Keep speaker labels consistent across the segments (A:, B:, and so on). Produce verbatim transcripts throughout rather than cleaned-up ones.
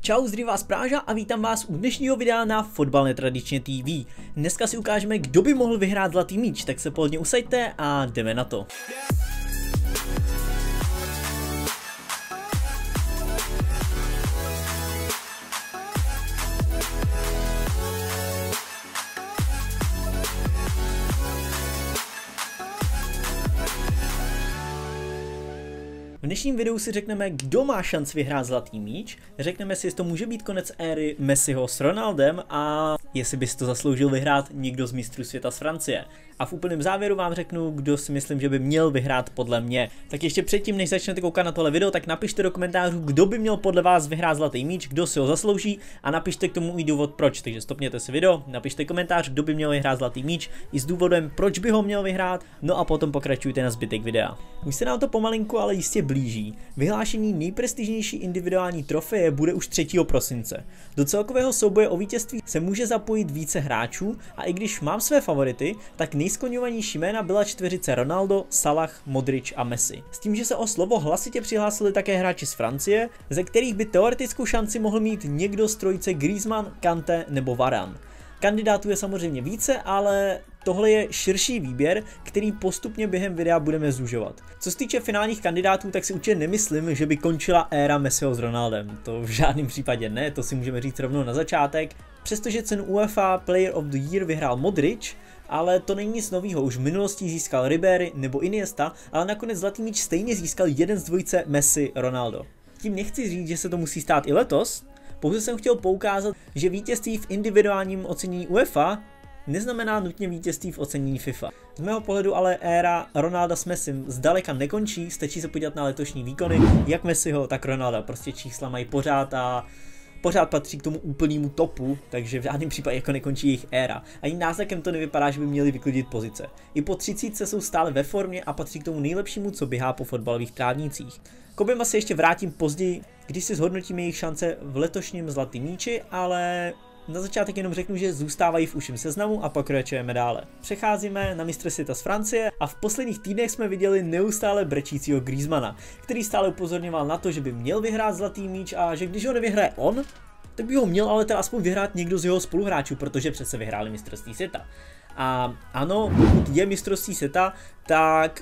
A: Čau, zdraví vás Práža a vítám vás u dnešního videa na Fotbal netradičně T V. Dneska si ukážeme, kdo by mohl vyhrát zlatý míč, tak se pohodlně usaďte a jdeme na to. V dnešním videu si řekneme, kdo má šanci vyhrát zlatý míč, řekneme si, jestli to může být konec éry Messiho s Ronaldem a jestli by si to zasloužil vyhrát někdo z mistrů světa z Francie. A v úplném závěru vám řeknu, kdo si myslím, že by měl vyhrát podle mě. Tak ještě předtím, než začnete koukat na tohle video, tak napište do komentářů, kdo by měl podle vás vyhrát zlatý míč, kdo si ho zaslouží a napište k tomu i důvod proč. Takže stopněte si video, napište komentář, kdo by měl vyhrát zlatý míč i s důvodem, proč by ho měl vyhrát, no a potom pokračujte na zbytek videa. Už se nám to pomalinku, ale jistě blíží. Vyhlášení nejprestižnější individuální trofeje bude už třetího prosince. Do celkového souboje o vítězství se může zapojit více hráčů a i když mám své favority, tak nejskloňovanější jména byla čtveřice Ronaldo, Salah, Modric a Messi. S tím, že se o slovo hlasitě přihlásili také hráči z Francie, ze kterých by teoretickou šanci mohl mít někdo z trojice Griezmann, Kanté nebo Varane. Kandidátů je samozřejmě více, ale tohle je širší výběr, který postupně během videa budeme zužovat. Co se týče finálních kandidátů, tak si určitě nemyslím, že by končila éra Messiho s Ronaldem. To v žádném případě ne, to si můžeme říct rovnou na začátek. Přestože cenu UEFA Player of the Year vyhrál Modric, ale to není nic novýho, už v minulosti získal Ribery nebo Iniesta, ale nakonec zlatý míč stejně získal jeden z dvojice Messi-Ronaldo. Tím nechci říct, že se to musí stát i letos, pouze jsem chtěl poukázat, že vítězství v individuálním ocenění UEFA neznamená nutně vítězství v ocenění FIFA. Z mého pohledu ale éra Ronalda s Messim zdaleka nekončí, stačí se podívat na letošní výkony, jak Messiho, tak Ronalda, prostě čísla mají pořád a pořád patří k tomu úplnému topu, takže v žádném případě jako nekončí jejich éra. Ani náznakem to nevypadá, že by měli vyklidit pozice. I po třicítce jsou stále ve formě a patří k tomu nejlepšímu, co běhá po fotbalových trávnicích. K oběma se ještě vrátím později, když si zhodnotíme jejich šance v letošním zlatém míči, ale na začátek jenom řeknu, že zůstávají v užším seznamu a pokračujeme dále. Přecházíme na mistry světa z Francie a v posledních týdnech jsme viděli neustále brečícího Griezmana, který stále upozorňoval na to, že by měl vyhrát zlatý míč a že když ho nevyhraje on, tak by ho měl ale teda aspoň vyhrát někdo z jeho spoluhráčů, protože přece vyhráli mistrovství světa. A ano, pokud je mistrovství světa, tak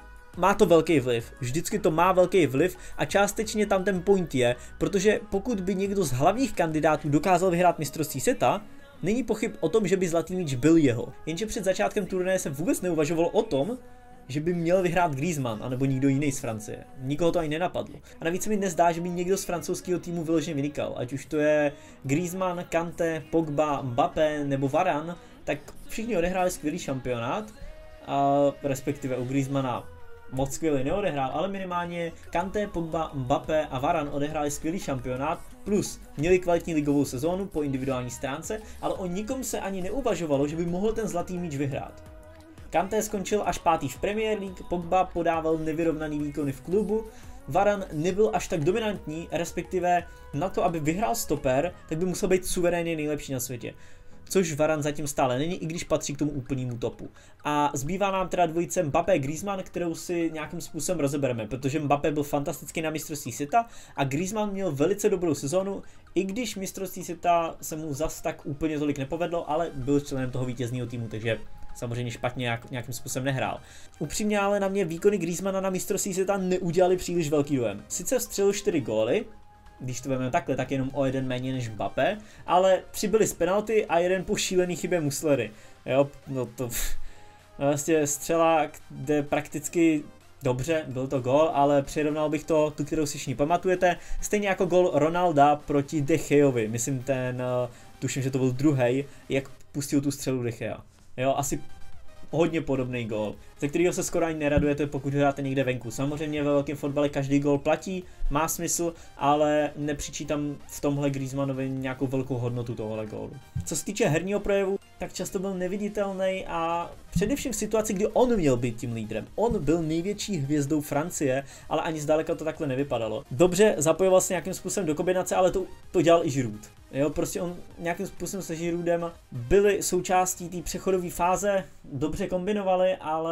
A: má to velký vliv, vždycky to má velký vliv a částečně tam ten point je, protože pokud by někdo z hlavních kandidátů dokázal vyhrát mistrovství světa, není pochyb o tom, že by zlatý míč byl jeho. Jenže před začátkem turnaje se vůbec neuvažovalo o tom, že by měl vyhrát Griezmann anebo nikdo jiný z Francie. Nikoho to ani nenapadlo. A navíc se mi nezdá, že by někdo z francouzského týmu vyloženě vynikal. Ať už to je Griezmann, Kanté, Pogba, Mbappé nebo Varane, tak všichni odehráli skvělý šampionát, a respektive u Griezmana moc skvělý neodehrál, ale minimálně Kanté, Pogba, Mbappé a Varane odehráli skvělý šampionát, plus měli kvalitní ligovou sezónu po individuální stránce, ale o nikom se ani neuvažovalo, že by mohl ten zlatý míč vyhrát. Kanté skončil až pátý v Premier League, Pogba podával nevyrovnaný výkony v klubu, Varane nebyl až tak dominantní, respektive na to, aby vyhrál stoper, tak by musel být suverénně nejlepší na světě. Což Varane zatím stále není, i když patří k tomu úplnému topu. A zbývá nám teda dvojice Mbappé Griezmann, kterou si nějakým způsobem rozebereme, protože Mbappé byl fantastický na mistrovství světa a Griezmann měl velice dobrou sezonu, i když mistrovství světa se mu zas tak úplně tolik nepovedlo, ale byl členem toho vítězného týmu, takže samozřejmě špatně nějak, nějakým způsobem nehrál. Upřímně ale na mě výkony Griezmana na mistrovství světa neudělali příliš velký dojem. Sice vstřelil čtyři góly, když to vezmeme takhle, tak jenom o jeden méně než Mbappé, ale přibyli z penalty a jeden po šílený chybě Muslery. Jo, no to vlastně střela jde prakticky dobře, byl to gól, ale přirovnal bych to, tu, kterou si všichni pamatujete, stejně jako gól Ronalda proti De Geovi, myslím ten, tuším, že to byl druhý, jak pustil tu střelu De Gea. Jo, asi hodně podobný gól, ze kterého se skoro ani neradujete, pokud hráte někde venku. Samozřejmě ve velkém fotbale každý gól platí, má smysl, ale nepřičítám v tomhle Griezmannovi nějakou velkou hodnotu tohohle gólu. Co se týče herního projevu, tak často byl neviditelný a především v situaci, kdy on měl být tím lídrem. On byl největší hvězdou Francie, ale ani zdaleka to takhle nevypadalo. Dobře, zapojoval se nějakým způsobem do kombinace, ale to, to dělal i Giroud. Jo, prostě on nějakým způsobem se Giroudem byli součástí té přechodové fáze, dobře kombinovali, ale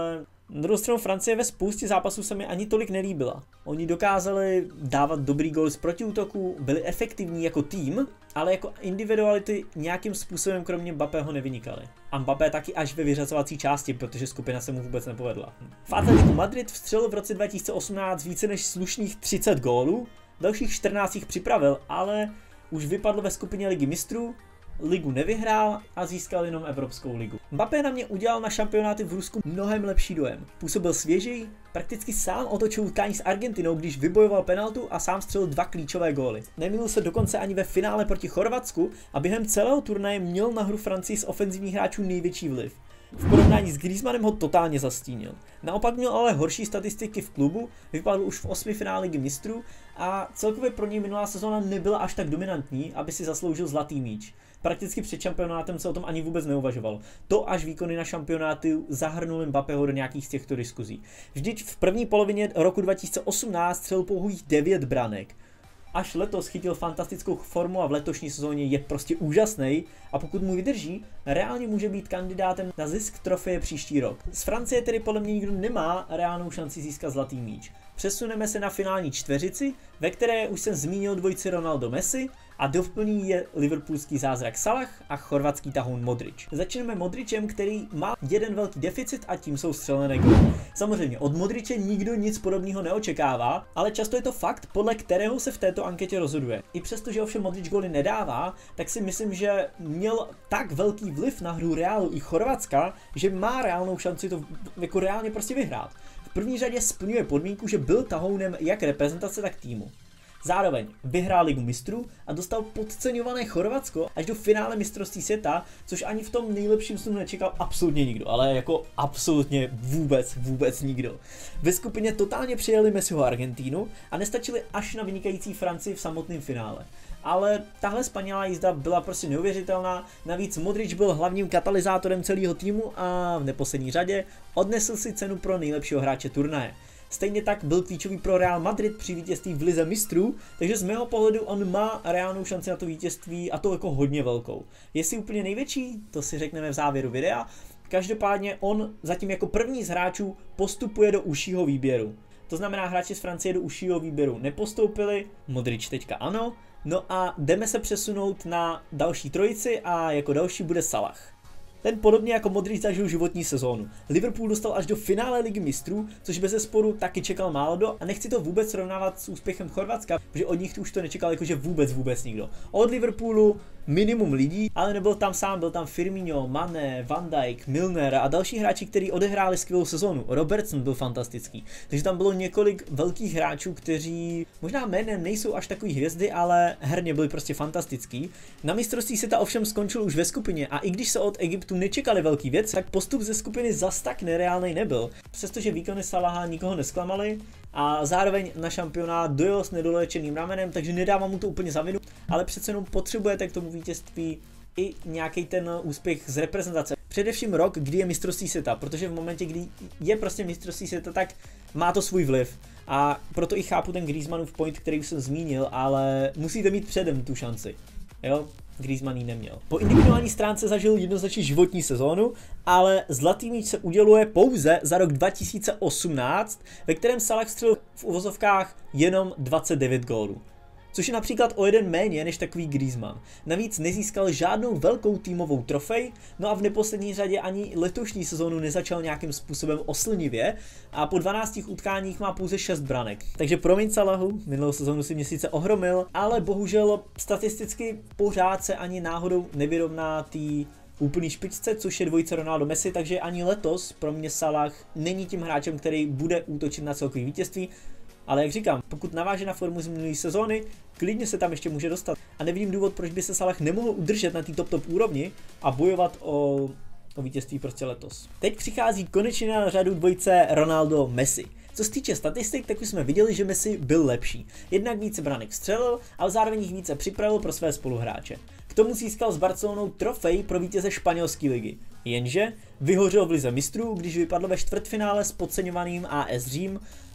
A: Na druhou stranu Francie ve spoustě zápasů se mi ani tolik nelíbila. Oni dokázali dávat dobrý gól z protiútoku, byli efektivní jako tým, ale jako individuality nějakým způsobem kromě Mbappého nevynikaly. A Mbappé taky až ve vyřazovací části, protože skupina se mu vůbec nepovedla. V Atletiku Madrid vstřelil v roce dva tisíce osmnáct více než slušných třicet gólů, dalších čtrnáct jich připravil, ale už vypadl ve skupině Ligy mistrů, ligu nevyhrál a získal jenom Evropskou ligu. Mbappé na mě udělal na šampionáty v Rusku mnohem lepší dojem. Působil svěžej, prakticky sám otočil utkání s Argentinou, když vybojoval penaltu a sám střelil dva klíčové góly. Nemýlil se dokonce ani ve finále proti Chorvatsku a během celého turnaje měl na hru Francii z ofenzivních hráčů největší vliv. V porovnání s Griezmannem ho totálně zastínil. Naopak měl ale horší statistiky v klubu, vypadl už v osmi finále Ligy mistrů a celkově pro něj minulá sezóna nebyla až tak dominantní, aby si zasloužil zlatý míč. Prakticky před šampionátem se o tom ani vůbec neuvažoval. To až výkony na šampionátu zahrnuly Mbappého do nějakých z těchto diskuzí. Vždyť v první polovině roku dva tisíce osmnáct střelil pouhých devět branek. Až letos chytil fantastickou formu a v letošní sezóně je prostě úžasný a pokud mu vydrží, reálně může být kandidátem na zisk trofeje příští rok. Z Francie tedy podle mě nikdo nemá reálnou šanci získat zlatý míč. Přesuneme se na finální čtveřici, ve které už jsem zmínil dvojici Ronaldo Messi a doplní je liverpoolský zázrak Salah a chorvatský tahoun Modric. Začneme Modricem, který má jeden velký deficit a tím jsou střelené góly. Samozřejmě od Modriče nikdo nic podobného neočekává, ale často je to fakt, podle kterého se v této anketě rozhoduje. I přesto, že ovšem Modric góly nedává, tak si myslím, že měl tak velký vliv na hru Realu i Chorvatska, že má reálnou šanci to jako reálně prostě vyhrát. V první řadě splňuje podmínku, že byl tahounem jak reprezentace, tak týmu. Zároveň vyhrál Ligu mistrů a dostal podceňované Chorvatsko až do finále mistrovství světa, což ani v tom nejlepším snu nečekal absolutně nikdo, ale jako absolutně vůbec, vůbec nikdo. Ve skupině totálně přijeli Messiho Argentínu a nestačili až na vynikající Francii v samotném finále. Ale tahle spanilá jízda byla prostě neuvěřitelná, navíc Modric byl hlavním katalyzátorem celého týmu a v neposlední řadě odnesl si cenu pro nejlepšího hráče turnaje. Stejně tak byl klíčový pro Real Madrid při vítězství v Lize mistrů, takže z mého pohledu on má reálnou šanci na to vítězství a to jako hodně velkou. Jestli úplně největší, to si řekneme v závěru videa, každopádně on zatím jako první z hráčů postupuje do užšího výběru. To znamená, hráči z Francie do užšího výběru nepostoupili, Modric teďka ano, no a jdeme se přesunout na další trojici a jako další bude Salah. Ten podobně jako Modric zažil životní sezónu. Liverpool dostal až do finále Ligy mistrů, což bezesporu taky čekal málo do a nechci to vůbec srovnávat s úspěchem Chorvatska, protože od nich už to nečekal jakože vůbec vůbec nikdo. Od Liverpoolu minimum lidí, ale nebyl tam sám, byl tam Firmino, Mané, Van Dijk, Milner a další hráči, kteří odehráli skvělou sezónu. Robertson byl fantastický. Takže tam bylo několik velkých hráčů, kteří možná jménem nejsou až takový hvězdy, ale herně byli prostě fantastický. Na mistrovství světa ovšem skončil už ve skupině a i když se od Egyptu nečekali velký věc, tak postup ze skupiny zas tak nereálnej nebyl. Přestože výkony Salaha nikoho nesklamaly a zároveň na šampionát dojel s nedolečeným ramenem, takže nedávám mu to úplně za vinu, ale přece jenom potřebujete k tomu vítězství i nějaký ten úspěch z reprezentace. Především rok, kdy je mistrovství světa, protože v momentě, kdy je prostě mistrovství světa, tak má to svůj vliv. A proto i chápu ten Griezmannův point, který už jsem zmínil, ale musíte mít předem tu šanci. Jo? Griezmann ji neměl. Po individuální stránce zažil jednoznačně životní sezónu, ale zlatý míč se uděluje pouze za rok dva tisíce osmnáct, ve kterém Salah střelil v uvozovkách jenom dvacet devět gólů. Což je například o jeden méně než takový Griezmann. Navíc nezískal žádnou velkou týmovou trofej, no a v neposlední řadě ani letošní sezónu nezačal nějakým způsobem oslnivě a po dvanácti utkáních má pouze šest branek. Takže promiň Salahu, minulou sezónu si mě sice ohromil, ale bohužel statisticky pořád se ani náhodou nevyrovná tý úplný špičce, což je dvojice Ronaldo Messi, takže ani letos pro mě Salah není tím hráčem, který bude útočit na celkový vítězství. Ale jak říkám, pokud naváže na formu z minulé sezóny, klidně se tam ještě může dostat. A nevidím důvod, proč by se Salah nemohl udržet na té top top úrovni a bojovat o, o vítězství prostě letos. Teď přichází konečně na řadu dvojice Ronaldo Messi. Co se týče statistik, tak už jsme viděli, že Messi byl lepší. Jednak více branek střelil, ale zároveň jich více připravil pro své spoluhráče. K tomu získal s Barcelonou trofej pro vítěze španělské ligy. Jenže vyhořel v Lize mistrů, když vypadl ve čtvrtfinále s podceňovaným A S Řím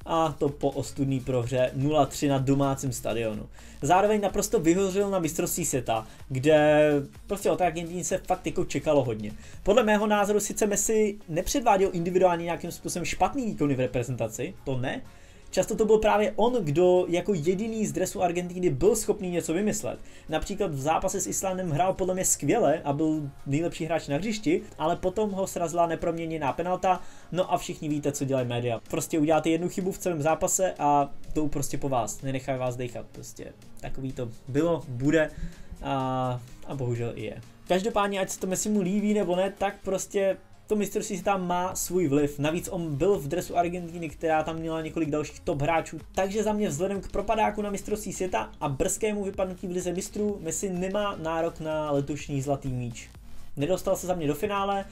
A: a to po ostudný prohře nula tři na domácím stadionu. Zároveň naprosto vyhořel na mistrovství světa, kde prostě o té Argentině se fakt jako čekalo hodně. Podle mého názoru sice Messi nepředváděl individuálně nějakým způsobem špatný výkony v reprezentaci, to ne. Často to byl právě on, kdo jako jediný z dresu Argentiny byl schopný něco vymyslet. Například v zápase s Islandem hrál podle mě skvěle a byl nejlepší hráč na hřišti, ale potom ho srazila neproměněná penalta, no a všichni víte, co dělají média. Prostě uděláte jednu chybu v celém zápase a jdou prostě po vás, nenechají vás dejchat. Prostě takový to bylo, bude a, a bohužel i je. Každopádně, ať se to Messi mu líbí nebo ne, tak prostě to mistrovství světa má svůj vliv. Navíc on byl v dresu Argentiny, která tam měla několik dalších top hráčů. Takže za mě vzhledem k propadáku na mistrovství světa a brzkému vypadnutí v lize mistrů Messi nemá nárok na letošní zlatý míč. Nedostal se za mě do finále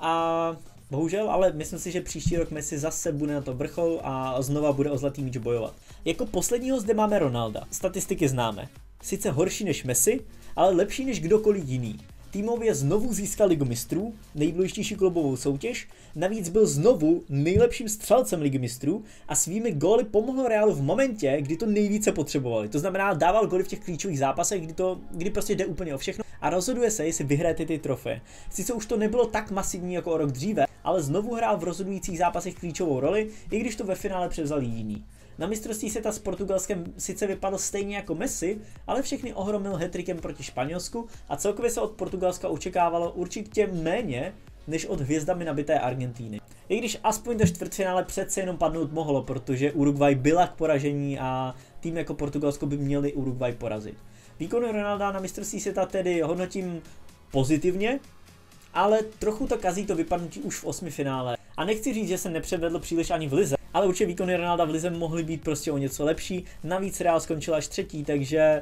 A: a bohužel, ale myslím si, že příští rok Messi zase bude na to vrchol a znova bude o zlatý míč bojovat. Jako posledního zde máme Ronalda. Statistiky známe. Sice horší než Messi, ale lepší než kdokoliv jiný. Týmově znovu získal Ligu mistrů, nejdůležitější klubovou soutěž, navíc byl znovu nejlepším střelcem Ligy mistrů a svými góly pomohl Realu v momentě, kdy to nejvíce potřebovali. To znamená, dával góly v těch klíčových zápasech, kdy, to, kdy prostě jde úplně o všechno a rozhoduje se, jestli vyhraje ty trofeje. Sice už to nebylo tak masivní jako o rok dříve, ale znovu hrál v rozhodujících zápasech klíčovou roli, i když to ve finále převzal jiný. Na mistrovství světa s Portugalskem sice vypadl stejně jako Messi, ale všechny ohromil hat-trickem proti Španělsku a celkově se od Portugalska očekávalo určitě méně než od hvězdami nabité Argentíny. I když aspoň do čtvrtfinále přece jenom padnout mohlo, protože Uruguay byla k poražení a tým jako Portugalsko by měli Uruguay porazit. Výkony Ronalda na mistrovství světa tedy hodnotím pozitivně, ale trochu to kazí to vypadnutí už v osmi finále. A nechci říct, že se nepředvedl příliš ani v lize, ale určitě výkony Ronalda v lize mohly být prostě o něco lepší. Navíc Real skončil až třetí, takže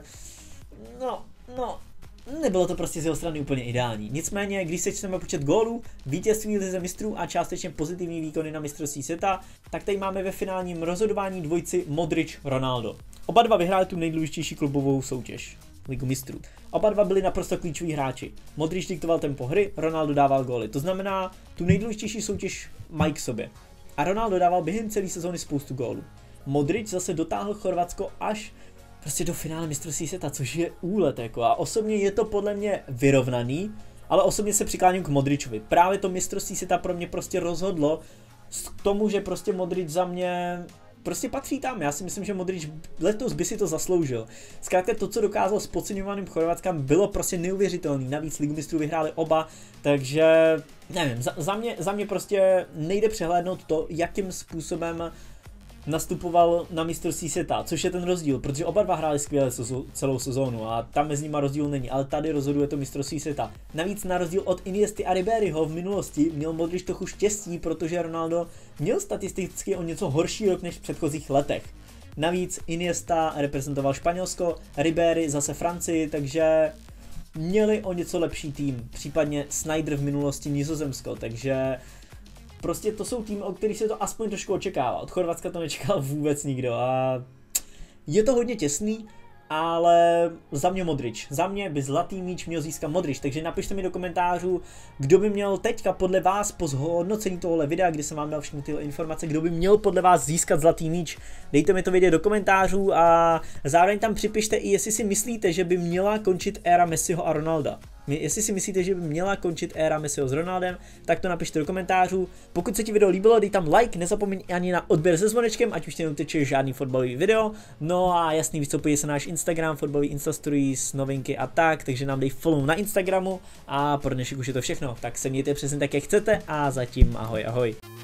A: no, no, nebylo to prostě z jeho strany úplně ideální. Nicméně, když sečteme počet gólů, vítězství lize mistrů a částečně pozitivní výkony na mistrovství světa, tak tady máme ve finálním rozhodování dvojici Modric-Ronaldo. Oba dva vyhráli tu nejdůležitější klubovou soutěž, Ligu mistrů. Oba dva byli naprosto klíčoví hráči. Modric diktoval tempo hry, Ronaldo dával góly. To znamená, tu nejdůležitější soutěž mají k sobě. A Ronaldo dával během celé sezóny spoustu gólů. Modric zase dotáhl Chorvatsko až prostě do finále mistrovství světa, což je úlet jako. A osobně je to podle mě vyrovnaný, ale osobně se přikláním k Modričovi. Právě to mistrovství světa pro mě prostě rozhodlo k tomu, že prostě Modric za mě prostě patří tam. Já si myslím, že Modric letos by si to zasloužil. Zkrátka to, co dokázal s podceňovaným Chorvatskem, bylo prostě neuvěřitelný. Navíc Ligu mistrů vyhráli oba, takže nevím, za, za, mě, za mě prostě nejde přehlédnout to, jakým způsobem nastupoval na mistrovství světa, což je ten rozdíl, protože oba dva hráli skvěle celou sezónu a tam mezi nimi rozdíl není, ale tady rozhoduje to mistrovství světa. Navíc na rozdíl od Iniesty a Ribériho v minulosti měl Modric trochu štěstí, protože Ronaldo měl statisticky o něco horší rok než v předchozích letech. Navíc Iniesta reprezentoval Španělsko, Ribéry zase Francii, takže měli o něco lepší tým, případně Sneijder v minulosti Nizozemsko, takže prostě to jsou týmy, od kterých se to aspoň trošku očekává. Od Chorvatska to nečekal vůbec nikdo a je to hodně těsný, ale za mě Modric. Za mě by zlatý míč měl získat Modric, takže napište mi do komentářů, kdo by měl teďka podle vás po zhodnocení tohohle videa, kdy jsem vám dal všechny tyhle informace, kdo by měl podle vás získat zlatý míč. Dejte mi to vědět do komentářů a zároveň tam připište i, jestli si myslíte, že by měla končit éra Messiho a Ronalda. Jestli si myslíte, že by měla končit éra Messiho s Ronaldem, tak to napište do komentářů. Pokud se ti video líbilo, dej tam like, nezapomeň ani na odběr se zvonečkem, ať už tě neuteče žádný fotbalový video. No a jasný, víc co podívej se na náš Instagram, fotbalový Instastories, novinky a tak, takže nám dej follow na Instagramu a pro dnešek už je to všechno. Tak se mějte přesně tak, jak chcete a zatím ahoj ahoj.